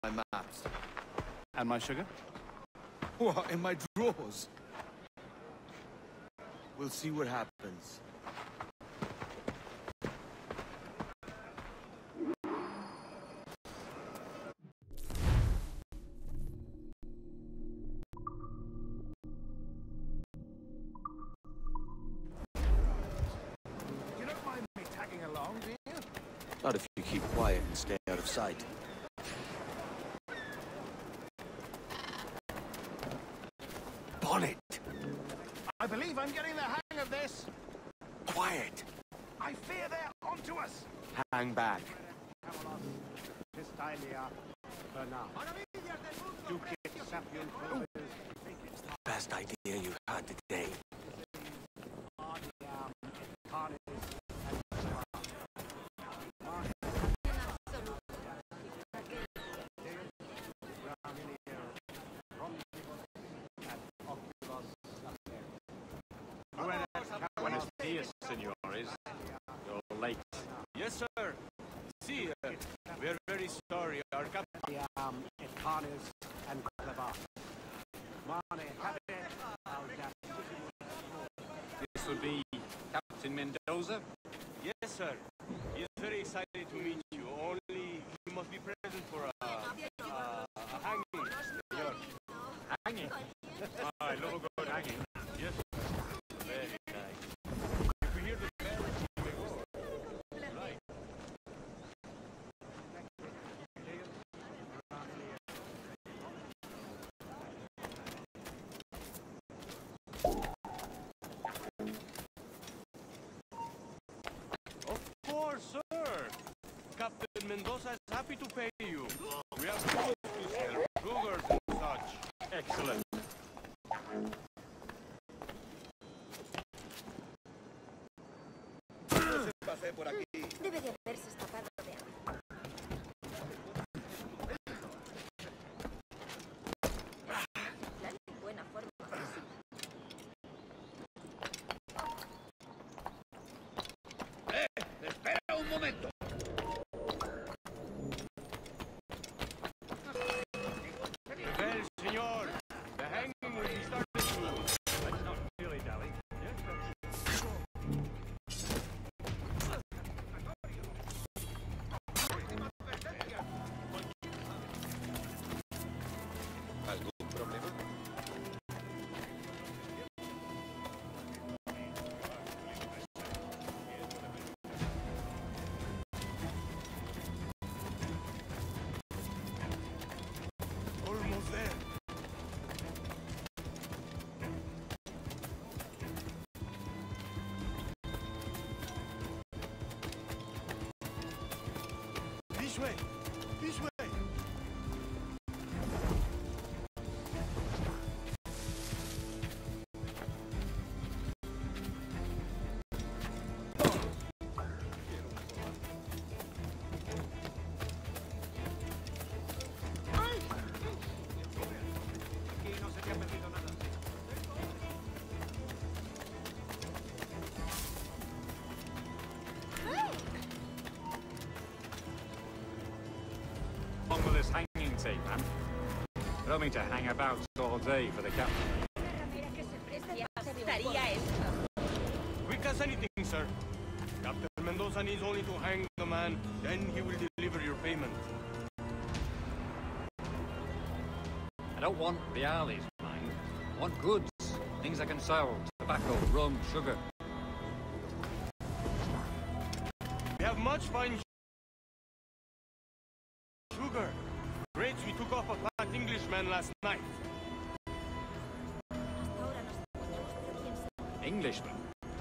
my maps. And my sugar? What, in my drawers? We'll see what happens. You don't mind me tagging along, do you? Not if you keep quiet and stay out of sight. Bonnet! I believe I'm getting the hang of this. Quiet! I fear they're onto us. Hang back. It's the best idea you've had today. Buenos dias, senores. You're late. Yes, sir. See, we're very sorry. Our captain... This will be Captain Mendoza. Yes, sir. He's very excited to meet you. Only you must be present for a hanging. Senor. Hanging. I love a good hanging. Yes, sir. Very nice. If we hear the bell, we go. Right. Of course, sir. Captain Mendoza is happy to pay you. We have clothes to sell, sugars and such. Excellent. Debe de haberse escapado de agua. Plan en buena forma. ¡Espera un momento! Well, senor, the hanging will be started soon. Let's not dilly-dally. ¿Algún problema? Almost there. This way! This way! On with this hanging tape, man. I don't mean to hang about all day for the captain. Quick as anything, sir. Captain Mendoza needs only to hang the man, then he will deliver your payment. I don't want reales, mind. I want goods. Things I can sell. Tobacco, rum, sugar. We have much fine sugar. Grapes we took off a fat Englishman last night. Englishman.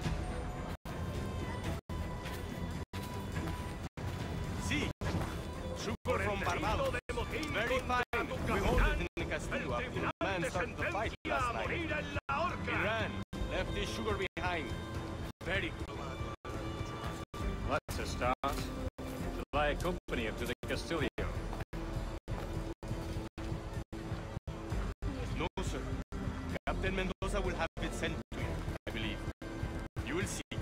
See, sugar from Barbados. Very fine. We hold it in the Castillo after the man started the fight last night. He ran, left his sugar behind. Very good. That's a start. Shall I accompany him to the Castillo? No, sir. Captain Mendoza will have it sent to you, I believe. You will see.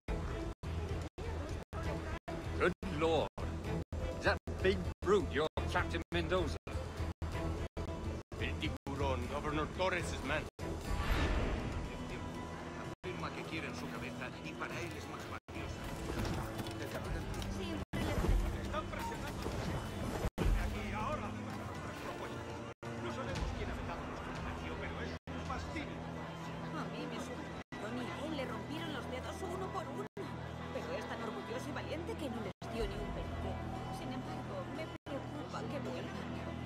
Good lord. Is that big brute your trapped in Mendoza. El tiburón, Governor Torres' man. Afirma que quieren su cabeza y para él es más valiosa. Están presionando. Aquí, ahora. No sabemos quién ha vetado nuestro comercio, pero es un fastidio. A mí me sorprendió, ni a él le rompieron los dedos uno por uno. Pero es tan orgulloso y valiente que no les dio ni un penique. Sin embargo, me preocupa que vuelvan.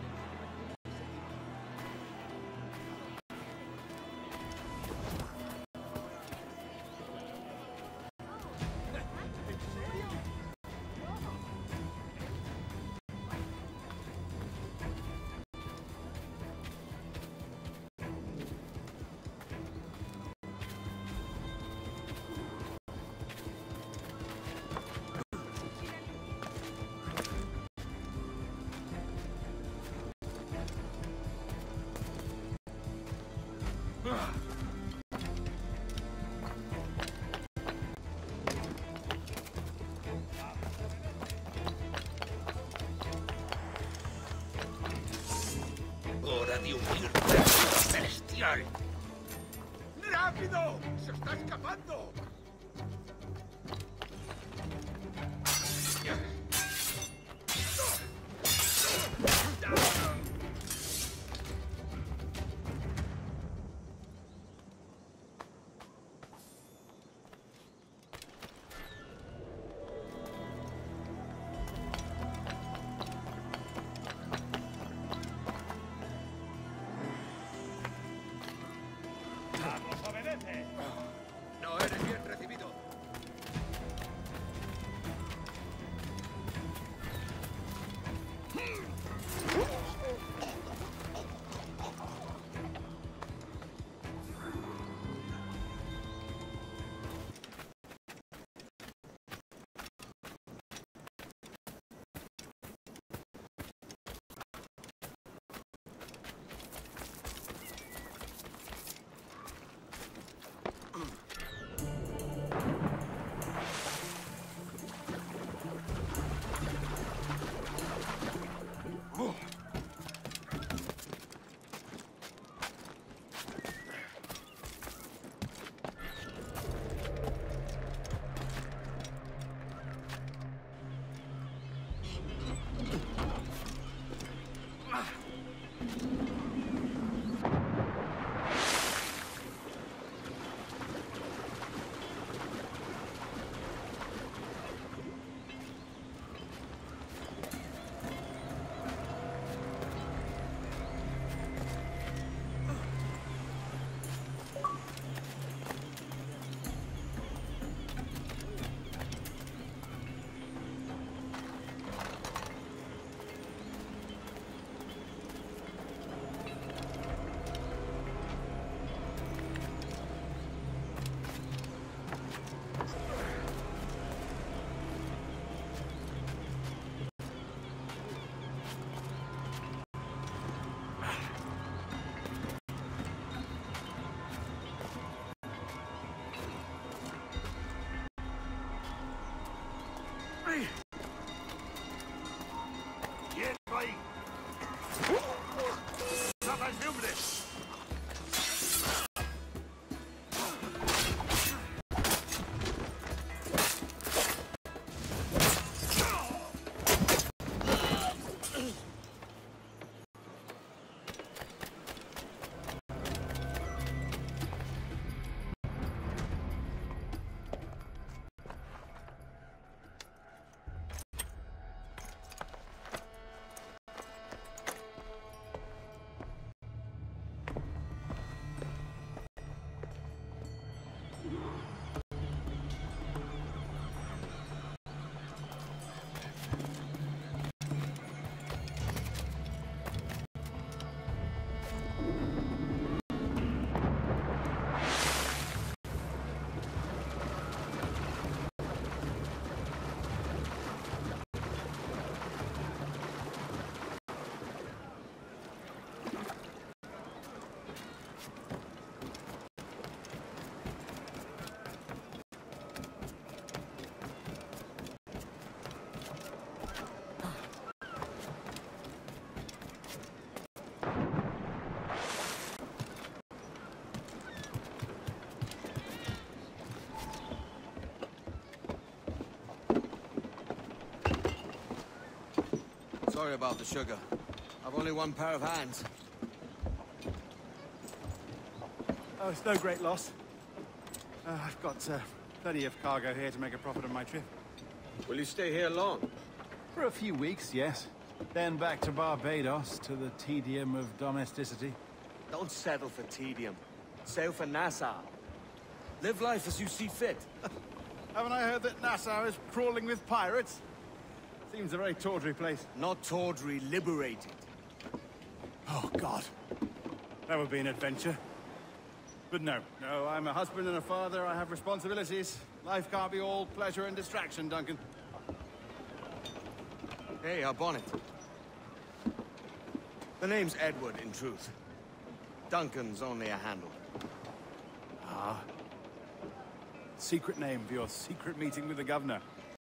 ¡Hora de unirte al celestial! ¡Rápido! ¡Se está escapando! ¡Vamos, obedece! No eres bien recibido. Sorry about the sugar. I've only one pair of hands. Oh, it's no great loss. I've got plenty of cargo here to make a profit on my trip. Will you stay here long? For a few weeks, yes. Then back to Barbados, to the tedium of domesticity. Don't settle for tedium. Sail for Nassau. Live life as you see fit. Haven't I heard that Nassau is crawling with pirates? Seems a very tawdry place. Not tawdry, liberated. Oh, God. That would be an adventure. But no, I'm a husband and a father. I have responsibilities. Life can't be all pleasure and distraction, Duncan. Hey, our bonnet. The name's Edward, in truth. Duncan's only a handle. Ah. Secret name for your secret meeting with the governor.